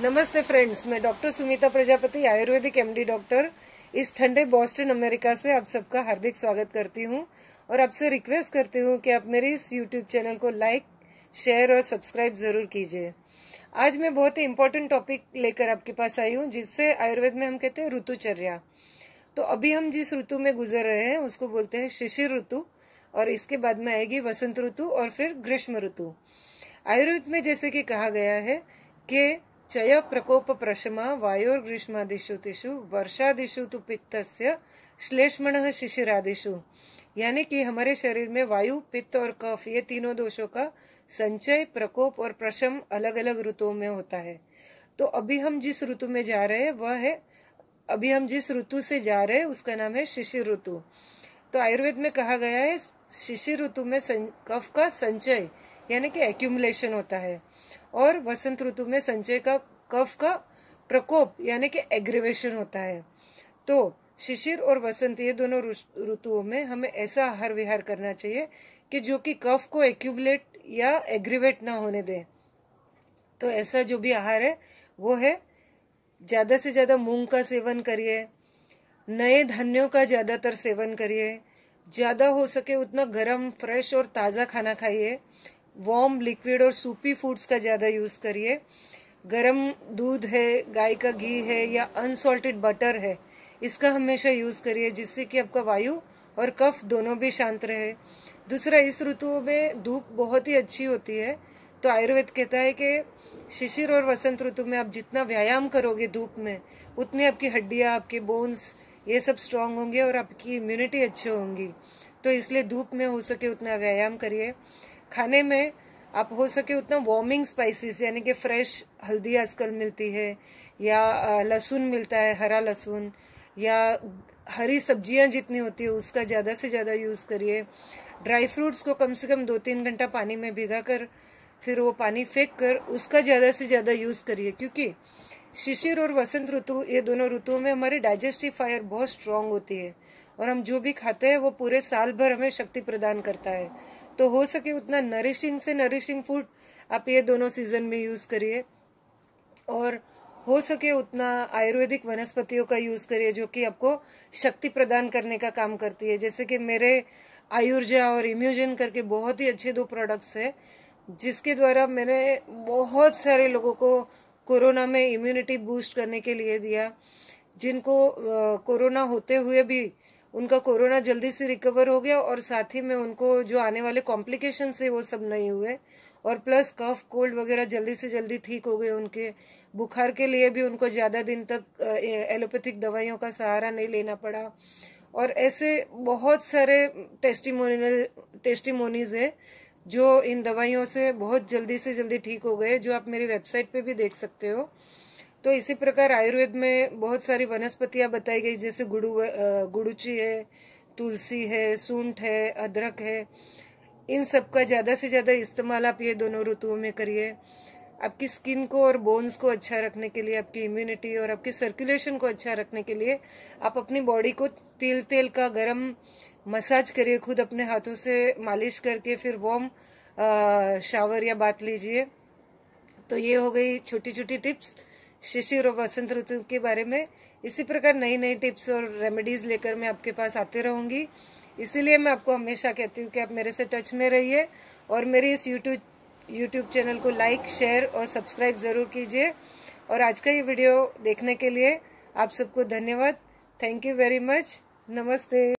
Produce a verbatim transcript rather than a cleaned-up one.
नमस्ते फ्रेंड्स, मैं doctor Sumita Prajapati, Ayurvedic MD doctor, इस ठंडे बॉस्टन अमेरिका से आप सबका हार्दिक स्वागत करती हूं और आपसे रिक्वेस्ट करती हूं कि आप मेरे इस यूट्यूब चैनल को लाइक, शेयर और सब्सक्राइब जरूर कीजिए। आज मैं बहुत ही इम्पोर्टेंट टॉपिक लेकर आपके पास आई हूं, जिससे आयुर्वेद में हम कहते हैं ऋतुचर्या। तो अभी हम जिस ऋतु में गुजर रहे हैं उसको बोलते हैं शिशिर ऋतु, और इसके बाद में आएगी वसंत ऋतु और फिर ग्रीष्म ऋतु। आयुर्वेद में जैसे कि कहा गया है कि चय प्रकोप प्रशमा वायोर ग्रीष्मादिषु तिषु वर्षादिषु तु पित्तस्य श्लेष्मणः शिशिरादिषु, यानी कि हमारे शरीर में वायु, पित्त और कफ, ये तीनों दोषों का संचय, प्रकोप और प्रशम अलग अलग ऋतुओं में होता है। तो अभी हम जिस ऋतु में जा रहे हैं वह है अभी हम जिस ऋतु से जा रहे हैं उसका नाम है शिशिर ऋतु। तो आयुर्वेद में कहा गया है शिशिर ऋतु में कफ का संचय यानी कि एक्यूमुलेशन होता है, और वसंत ऋतु में संचय का कफ का प्रकोप यानी कि एग्रीवेशन होता है। तो शिशिर और वसंत ये दोनों ऋतुओं में हमें ऐसा आहार विहार करना चाहिए कि जो कि कफ को एक्यूमुलेट या एग्रीवेट ना होने दे। तो ऐसा जो भी आहार है वो है ज्यादा से ज्यादा मूंग का सेवन करिए, नए धान्यों का ज्यादातर सेवन करिए, ज्यादा हो सके उतना गर्म, फ्रेश और ताजा खाना खाइए, वार्म, लिक्विड और सूपी फूड्स का ज्यादा यूज करिए, गरम दूध है, गाय का घी है या अनसॉल्टेड बटर है, इसका हमेशा यूज करिए, जिससे कि आपका वायु और कफ दोनों भी शांत रहे। दूसरा, इस ऋतु में धूप बहुत ही अच्छी होती है, तो आयुर्वेद कहता है कि शिशिर और वसंत ऋतु में आप जितना व्यायाम करोगे धूप में, उतनी आपकी हड्डियां, आपके बोन्स ये सब स्ट्रांग होंगे और आपकी इम्यूनिटी अच्छी होंगी। तो इसलिए धूप में हो सके उतना व्यायाम करिए। खाने में आप हो सके उतना वार्मिंग स्पाइसेस यानी कि फ्रेश हल्दी आजकल मिलती है, या लहसुन मिलता है, हरा लहसुन, या हरी सब्जियां जितनी होती है उसका ज्यादा से ज्यादा यूज करिए। ड्राई फ्रूट्स को कम से कम दो तीन घंटा पानी में भिगा कर फिर वो पानी फेंक कर उसका ज्यादा से ज्यादा यूज करिए, क्योंकि शिशिर और वसंत ऋतु ये दोनों ऋतुओं में हमारी डाइजेस्टिव फायर बहुत स्ट्रांग होती है और हम जो भी खाते हैं वो पूरे साल भर हमें शक्ति प्रदान करता है। तो हो सके उतना नरिशिंग से नरिशिंग फूड आप ये दोनों सीजन में यूज करिए, और हो सके उतना आयुर्वेदिक वनस्पतियों का यूज करिए जो कि आपको शक्ति प्रदान करने का काम करती है। जैसे कि मेरे आयुर्जा और इम्यूजन करके बहुत ही अच्छे दो प्रोडक्ट्स है, जिसके द्वारा मैंने बहुत सारे लोगों को कोरोना में इम्यूनिटी बूस्ट करने के लिए दिया, जिनको कोरोना होते हुए भी उनका कोरोना जल्दी से रिकवर हो गया, और साथ ही में उनको जो आने वाले कॉम्प्लिकेशन है वो सब नहीं हुए, और प्लस कफ कोल्ड वगैरह जल्दी से जल्दी ठीक हो गए उनके। बुखार के लिए भी उनको ज्यादा दिन तक एलोपैथिक दवाइयों का सहारा नहीं लेना पड़ा। और ऐसे बहुत सारे टेस्टिमोनियल टेस्टिमोनीज है जो इन दवाइयों से बहुत जल्दी से जल्दी ठीक हो गए, जो आप मेरी वेबसाइट पे भी देख सकते हो। तो इसी प्रकार आयुर्वेद में बहुत सारी वनस्पतियां बताई गई, जैसे गुड़ू गुड़ुची है, तुलसी है, सूंठ है, अदरक है। इन सब का ज्यादा से ज्यादा इस्तेमाल आप ये दोनों ऋतुओं में करिए। आपकी स्किन को और बोन्स को अच्छा रखने के लिए, आपकी इम्यूनिटी और आपकी सर्कुलेशन को अच्छा रखने के लिए आप अपनी बॉडी को तिल तेल का गरम मसाज करिए, खुद अपने हाथों से मालिश करके फिर वार्म शावर या बात लीजिए। तो ये हो गई छोटी छोटी टिप्स शिशिर और वसंत ऋतु के बारे में। इसी प्रकार नई नई टिप्स और रेमेडीज लेकर मैं आपके पास आते रहूंगी। इसीलिए मैं आपको हमेशा कहती हूँ कि आप मेरे से टच में रहिए और मेरे इस यूट्यूब यूट्यूब चैनल को लाइक, शेयर और सब्सक्राइब जरूर कीजिए। और आज का ये वीडियो देखने के लिए आप सबको धन्यवाद। Thank you very much. नमस्ते।